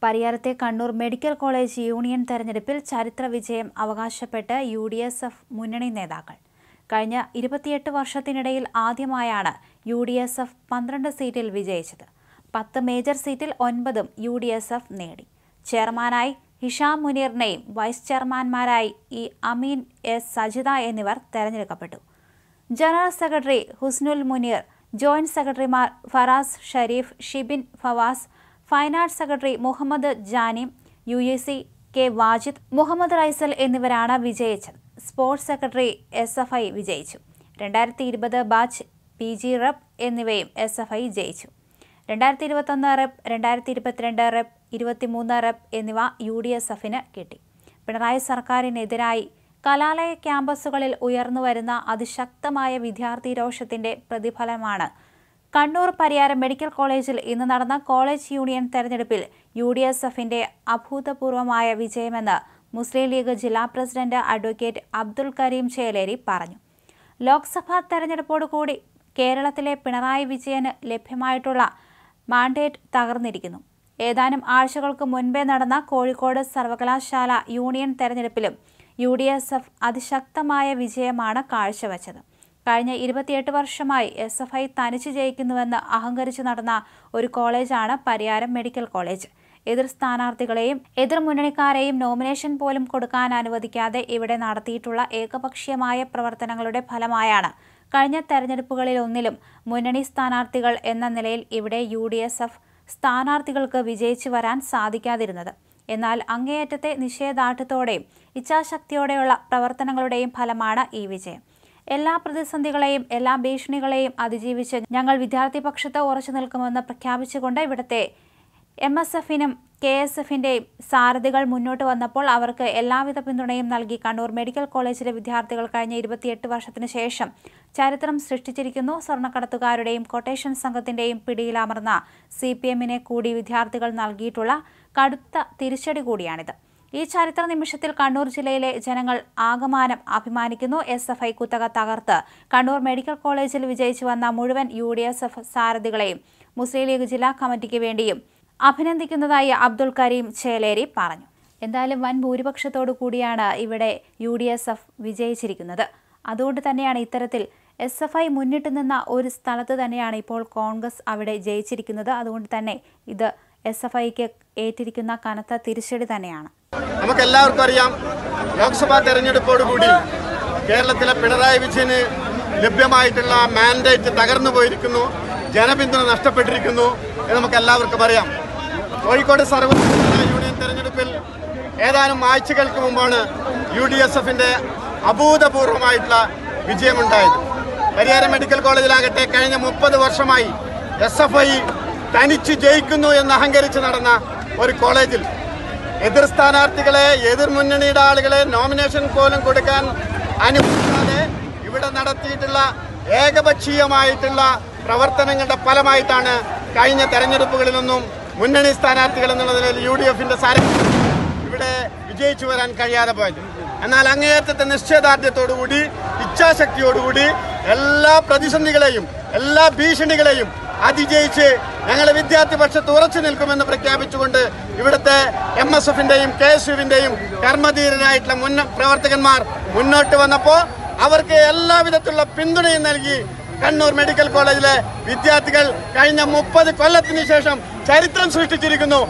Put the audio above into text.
പരിയാരത്തെ Kannur medical college union തെരഞ്ഞെടുപ്പിൽ ചരിത്ര വിജയം അവകാശപ്പെട്ട് UDSF മുന്നണി നേതാക്കൾ. കഴിഞ്ഞ 28 വർഷത്തിനിടയിൽ ആദ്യമായാണ് UDSF 12 സീറ്റിൽ വിജയിച്ചത്. 10 മേജർ സീറ്റിൽ 9 UDSF നേടി. ചെയർമാനായി ഹിഷാം മുനീറിനെയും വൈസ് ചെയർമാൻമാരായി അമീൻ S. സജിത എന്നിവർ തെരഞ്ഞെടുക്കപ്പെട്ടു. General secretary Husnul Muneer, joint സെക്രട്ടറിമാർ Faras Shareef, Shibin Fawas, finance secretary Muhammad Janim, UEC K. Wajid, Muhammad Raisal എന്നിവരാണ് വിജയിച്ചത്. സ്പോർട്സ് സെക്രട്ടറി SFI വിജയിച്ചു. 2020 ബാച്ച് PG റെപ്പ് എന്നിവയും SFI ജയിച്ചു. 2021 റെപ്പ്, 2022 റെപ്പ്, 23 റെപ്പ് എന്നിവ UDSFന് കിട്ടി. പിണറായി സർക്കാരിനെതിരായി കലാലയ ക്യാമ്പസുകളിൽ ഉയർന്നുവരുന്ന അതിശക്തമായ വിദ്യാർത്ഥി രോഷത്തിന്റെ പ്രതിഫലനമാണ് കണ്ണൂർ പരിയാരം മെഡിക്കൽ കോളേജിൽ ഇന്ന് നടന്ന കോളേജ് യൂണിയൻ തെരഞ്ഞെടുപ്പിൽ UDSFന്റെ അഭൂതപൂർവമായ വിജയമെന്ന് മുസ്ലിം ലീഗ് ജില്ലാ പ്രസിഡന്റ് അഡ്വക്കേറ്റ് അബ്ദുൽ കരീം ചേലേരി പറഞ്ഞു. ലോക്സഭാ തെരഞ്ഞെടുപ്പോടുകൂടി കേരളത്തിലെ പിണറായി വിജയന് ലഭ്യമായിട്ടുള്ള മാൻഡേറ്റ് തകർന്നിരിക്കുന്നു. ഏതാനും ആഴ്ചകൾക്ക് മുൻപേ നടന്ന കോഴിക്കോട് സർവകലാശാല യൂണിയൻ തെരഞ്ഞെടുപ്പിലും UDSF അതിശക്തമായ വിജയമാണ് കാഴ്ചവെച്ചത്. കഴിഞ്ഞ 28 വർഷമായി SFI തനിച്ച് ജയിക്കുന്നുവെന്ന് അഹങ്കരിച്ചു നടന്ന ഒരു കോളേജാണ് പരിയാരം മെഡിക്കൽ കോളേജ്. എതിർ സ്ഥാനാർത്ഥികളെയും എതിർ മുന്നണിക്കാരെയും നോമിനേഷൻ പോലും കൊടുക്കാൻ അനുവദിക്കാതെ ഇവിടെ നടത്തിയിട്ടുള്ള ഏകപക്ഷീയമായ പ്രവർത്തനങ്ങളുടെ ഫലമായാണ് കഴിഞ്ഞ തെരഞ്ഞെടുപ്പുകളിലൊന്നിലും മുന്നണി സ്ഥാനാർത്ഥികൾ എന്ന നിലയിൽ ഇവിടെ UDSF സ്ഥാനാർത്ഥികൾക്ക് വിജയിച്ചു വരാൻ സാധിക്കാതിരുന്നത്. എന്നാൽ അങ്ങേയറ്റത്തെ നിഷേധാർത്ഥത്തോടെയും ഇച്ഛാശക്തിയോടെയുള്ള പ്രവർത്തനങ്ങളുടെയും ഫലമാണ് ഈ വിജയം. എല്ലാ പ്രതിസന്ധികളെയും എല്ലാ ഭീഷണികളെയും അതിജീവിച്ച് ഞങ്ങൾ വിദ്യാർത്ഥി പക്ഷത്ത് ഉറച്ചു നിൽക്കുമെന്ന് പ്രഖ്യാപിച്ചുകൊണ്ട് ഇവിടുത്തെ MSFനും KSFന്റെയും സാരഥികൾ മുന്നോട്ട് വന്നപ്പോൾ അവർക്ക് എല്ലാവിധ പിന്തുണയും നൽകി കണ്ണൂർ മെഡിക്കൽ കോളേജിലെ വിദ്യാർത്ഥികൾ കഴിഞ്ഞ 28 വർഷത്തിന് ശേഷം ചരിത്രം സൃഷ്ടിച്ചിരിക്കുന്നു. സ്വർണ്ണക്കടത്തുകാരുടെയും കൊട്ടേഷൻ സംഘത്തിന്റെയും പിടിയിലമർന്ന CPMനെ കൂടി വിദ്യാർത്ഥികൾ നൽകിയിട്ടുള്ള കടുത്ത തിരിച്ചടി കൂടിയാണിത്. ഈ ചരിത്ര നിമിഷത്തിൽ കണ്ണൂർ ജില്ലയിലെ ജനങ്ങൾ ആകമാനം അഭിമാനിക്കുന്നു. SFI കുത്തക തകർത്ത് കണ്ണൂർ മെഡിക്കൽ കോളേജിൽ വിജയിച്ചു വന്ന മുഴുവൻ UDSF സാരഥികളെയും മുസ്ലിം ലീഗ് ജില്ലാ കമ്മിറ്റിക്ക് വേണ്ടിയും അഭിനന്ദിക്കുന്നതായി അബ്ദുൽ കരീം ചേലേരി പറഞ്ഞു. എന്തായാലും വൻ ഭൂരിപക്ഷത്തോടു കൂടിയാണ് ഇവിടെ UDSF വിജയിച്ചിരിക്കുന്നത്. അതുകൊണ്ട് തന്നെയാണ് ഇത്തരത്തിൽ SFI മുന്നിട്ട് നിന്ന ഒരു സ്ഥലത്ത് തന്നെയാണ് ഇപ്പോൾ കോൺഗ്രസ് അവിടെ ജയിച്ചിരിക്കുന്നത്. അതുകൊണ്ട് തന്നെ ഇത് SFIക്ക് ഏറ്റിരിക്കുന്ന കനത്ത തിരിച്ചടി തന്നെയാണ്. നമുക്കെല്ലാവർക്കും അറിയാം, ലോക്സഭാ തെരഞ്ഞെടുപ്പോടുകൂടി കേരളത്തിലെ പിണറായി വിജയന് ലഭ്യമായിട്ടുള്ള മാൻഡേറ്റ് തകർന്നു പോയിരിക്കുന്നു, ജനപിന്തുണ നഷ്ടപ്പെട്ടിരിക്കുന്നു എന്ന് നമുക്ക് എല്ലാവർക്കും അറിയാം. കോഴിക്കോട് സർവകലാശാല യൂണിയൻ തെരഞ്ഞെടുപ്പിൽ ഏതാനും ആഴ്ചകൾക്ക് മുമ്പാണ് UDSFന്റെ അഭൂതപൂർവമായിട്ടുള്ള വിജയമുണ്ടായത്. പരിയാരം മെഡിക്കൽ കോളേജിലാകട്ടെ കഴിഞ്ഞ 30 വർഷമായി SFI തനിച്ച് ജയിക്കുന്നു എന്ന് അഹങ്കരിച്ച് നടന്ന ഒരു കോളേജിൽ എതിർ സ്ഥാനാർത്ഥികളെ, എതിർ മുന്നണിയുടെ ആളുകളെ നോമിനേഷൻ പോലും കൊടുക്കാൻ അനുവദിക്കാതെ ഇവിടെ നടത്തിയിട്ടുള്ള ഏകപക്ഷീയമായിട്ടുള്ള പ്രവർത്തനങ്ങളുടെ ഫലമായിട്ടാണ് കഴിഞ്ഞ തെരഞ്ഞെടുപ്പുകളിലൊന്നും മുന്നണി സ്ഥാനാർത്ഥികൾ എന്നുള്ള നിലയിൽ UDFന്റെ സാരഥ്യം ഇവിടെ വിജയിച്ചു വരാൻ കഴിയാതെ പോയത്. എന്നാൽ അങ്ങേയറ്റത്തെ നിശ്ചയദാർഢ്യത്തോടുകൂടി ഇച്ഛാശക്തിയോടുകൂടി എല്ലാ പ്രതിസന്ധികളെയും എല്ലാ ഭീഷണികളെയും അതിജയിച്ച് ഞങ്ങൾ വിദ്യാർത്ഥി പക്ഷത്ത് ഉറച്ചു നിൽക്കുമെന്ന് പ്രഖ്യാപിച്ചുകൊണ്ട് ഇവിടുത്തെ MSFന്റെയും KSUവിന്റെയും കർമ്മധീരനായിട്ടുള്ള പ്രവർത്തകന്മാർ മുന്നോട്ട് വന്നപ്പോൾ അവർക്ക് എല്ലാവിധത്തിലുള്ള പിന്തുണയും നൽകി കണ്ണൂർ മെഡിക്കൽ കോളേജിലെ വിദ്യാർത്ഥികൾ കഴിഞ്ഞ 30 കൊല്ലത്തിന് ശേഷം ചരിത്രം സൃഷ്ടിച്ചിരിക്കുന്നു.